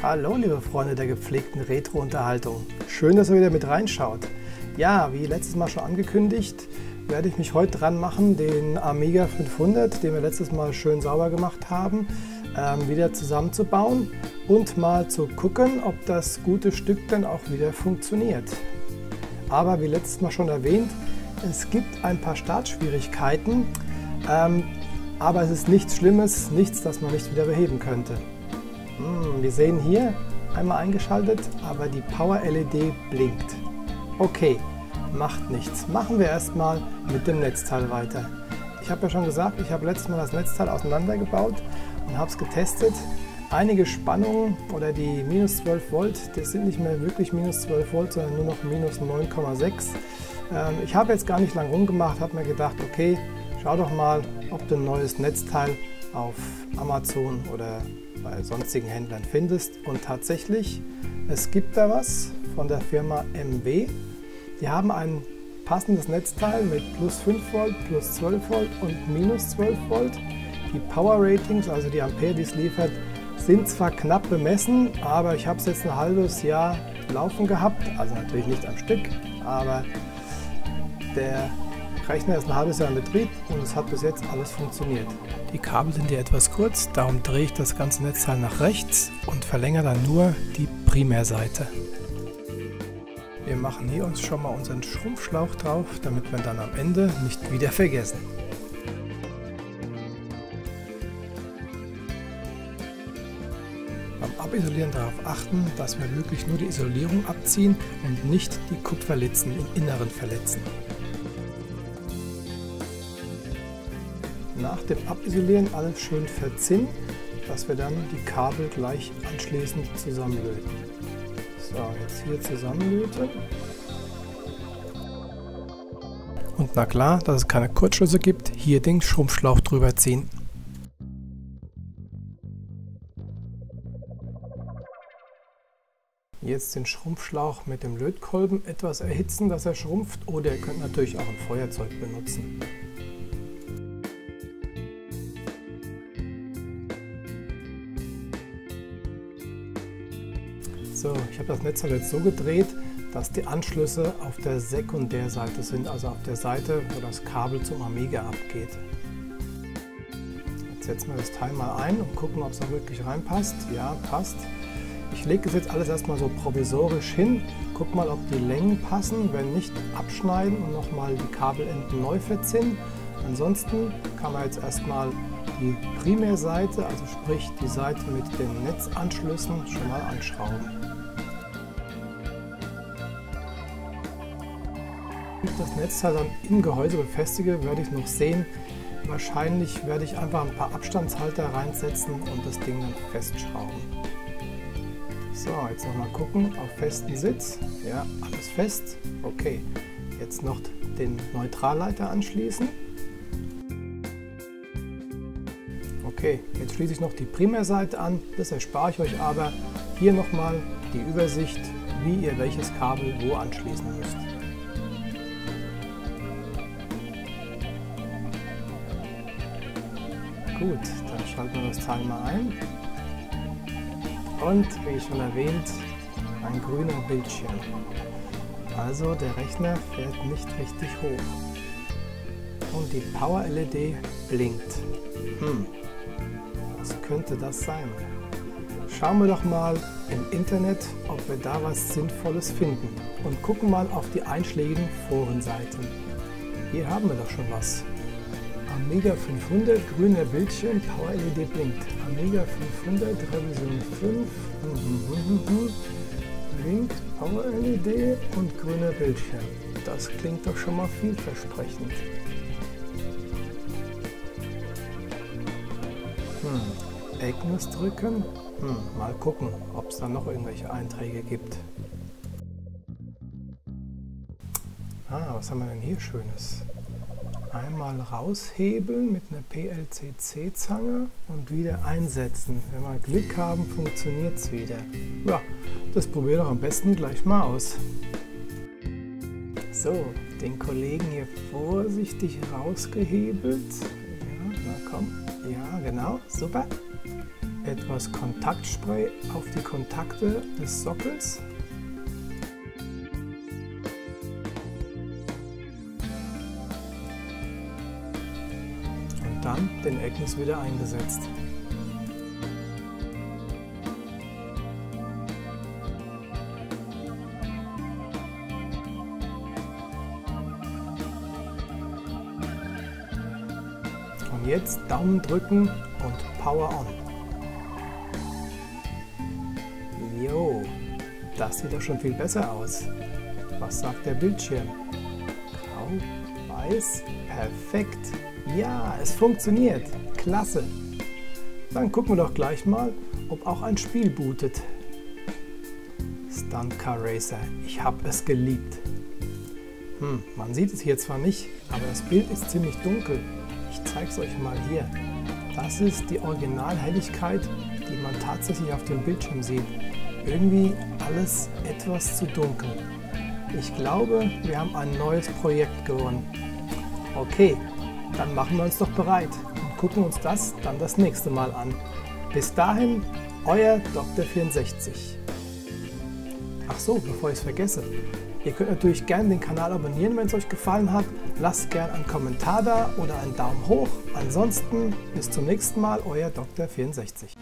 Hallo liebe Freunde der gepflegten Retro-Unterhaltung. Schön, dass ihr wieder mit reinschaut. Ja, wie letztes Mal schon angekündigt, werde ich mich heute dran machen, den Amiga 500, den wir letztes Mal schön sauber gemacht haben, wieder zusammenzubauen und mal zu gucken, ob das gute Stück dann auch wieder funktioniert. Aber wie letztes Mal schon erwähnt, es gibt ein paar Startschwierigkeiten, aber es ist nichts Schlimmes, nichts, das man nicht wieder beheben könnte. Wir sehen hier einmal eingeschaltet, aber die Power-LED blinkt. Okay, macht nichts. Machen wir erstmal mit dem Netzteil weiter. Ich habe ja schon gesagt, ich habe letztes Mal das Netzteil auseinandergebaut und habe es getestet. Einige Spannungen oder die minus 12 Volt, das sind nicht mehr wirklich minus 12 Volt, sondern nur noch minus 9,6. Ich habe jetzt gar nicht lange rumgemacht, habe mir gedacht, okay, schau doch mal, ob du ein neues Netzteil auf Amazon oder bei sonstigen Händlern findest. Und tatsächlich, es gibt da was von der Firma MW. Die haben ein passendes Netzteil mit plus 5 Volt, plus 12 Volt und minus 12 Volt. Die Power Ratings, also die Ampere, die es liefert, sind zwar knapp bemessen, aber ich habe es jetzt ein halbes Jahr laufen gehabt, also natürlich nicht am Stück, aber der Rechner ist ein halbes Jahr in Betrieb und es hat bis jetzt alles funktioniert. Die Kabel sind hier etwas kurz, darum drehe ich das ganze Netzteil nach rechts und verlängere dann nur die Primärseite. Wir machen hier uns schon mal unseren Schrumpfschlauch drauf, damit wir dann am Ende nicht wieder vergessen. Beim Abisolieren darauf achten, dass wir wirklich nur die Isolierung abziehen und nicht die Kupferlitzen im Inneren verletzen. Nach dem Abisolieren alles schön verziehen, dass wir dann die Kabel gleich anschließend zusammenlöten. So, jetzt hier zusammenlöten. Und na klar, dass es keine Kurzschlüsse gibt, hier den Schrumpfschlauch drüber ziehen. Jetzt den Schrumpfschlauch mit dem Lötkolben etwas erhitzen, dass er schrumpft, oder ihr könnt natürlich auch ein Feuerzeug benutzen. So, ich habe das Netzteil jetzt so gedreht, dass die Anschlüsse auf der Sekundärseite sind, also auf der Seite, wo das Kabel zum Amiga abgeht. Jetzt setzen wir das Teil mal ein und gucken, ob es auch wirklich reinpasst. Ja, passt. Ich lege es jetzt alles erstmal so provisorisch hin, guck mal, ob die Längen passen, wenn nicht, abschneiden und nochmal die Kabelenden neu verziehen. Ansonsten kann man jetzt erstmal die Primärseite, also sprich die Seite mit den Netzanschlüssen, schon mal anschrauben. Wenn ich das Netzteil dann im Gehäuse befestige, werde ich noch sehen. Wahrscheinlich werde ich einfach ein paar Abstandshalter reinsetzen und das Ding dann festschrauben. So, jetzt nochmal gucken, auf festen Sitz. Ja, alles fest. Okay, jetzt noch den Neutralleiter anschließen. Okay, jetzt schließe ich noch die Primärseite an, das erspare ich euch aber. Hier nochmal die Übersicht, wie ihr welches Kabel wo anschließen müsst. Gut, dann schalten wir das Teil mal ein. Und wie schon erwähnt, ein grüner Bildschirm. Also der Rechner fährt nicht richtig hoch. Und die Power-LED blinkt. Was könnte das sein? Schauen wir doch mal im Internet, ob wir da was Sinnvolles finden. Und gucken mal auf die einschlägigen Forenseiten. Hier haben wir doch schon was. Amiga 500, grüner Bildschirm, Power-LED blinkt. Amiga 500, Revision 5, blinkt, Power-LED und grüner Bildschirm. Das klingt doch schon mal vielversprechend. Agnes drücken. Mal gucken, ob es da noch irgendwelche Einträge gibt. Was haben wir denn hier Schönes? Einmal raushebeln mit einer PLCC-Zange und wieder einsetzen. Wenn wir Glück haben, funktioniert es wieder. Ja, das probieren wir doch am besten gleich mal aus. So, den Kollegen hier vorsichtig rausgehebelt. Ja, na komm. Ja, genau, super. etwas Kontaktspray auf die Kontakte des Sockels. Und dann den Ecknuss wieder eingesetzt. Und jetzt Daumen drücken und Power on. Jo, das sieht doch schon viel besser aus. Was sagt der Bildschirm? Grau, weiß, perfekt. Ja, es funktioniert. Klasse. Dann gucken wir doch gleich mal, ob auch ein Spiel bootet. Stunt Car Racer, ich habe es geliebt. Man sieht es hier zwar nicht, aber das Bild ist ziemlich dunkel. Ich zeige es euch mal hier. Das ist die Originalhelligkeit, die man tatsächlich auf dem Bildschirm sieht. Irgendwie alles etwas zu dunkel. Ich glaube, wir haben ein neues Projekt gewonnen. Okay, dann machen wir uns doch bereit und gucken uns das dann das nächste Mal an. Bis dahin, euer Dr. 64. Ach so, bevor ich es vergesse. Ihr könnt natürlich gerne den Kanal abonnieren, wenn es euch gefallen hat. Lasst gerne einen Kommentar da oder einen Daumen hoch. Ansonsten bis zum nächsten Mal, euer Dr. 64.